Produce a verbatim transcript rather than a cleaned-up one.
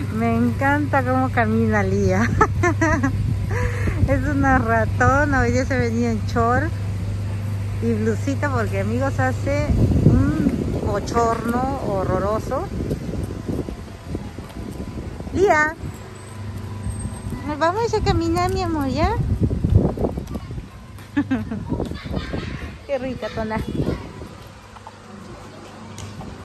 Me encanta cómo camina Lía. Es una ratona. Hoy día se venía en short y blusita porque, amigos, hace un bochorno horroroso. Lía, vamos a caminar, mi amor, ¿ya? Qué rica, tona.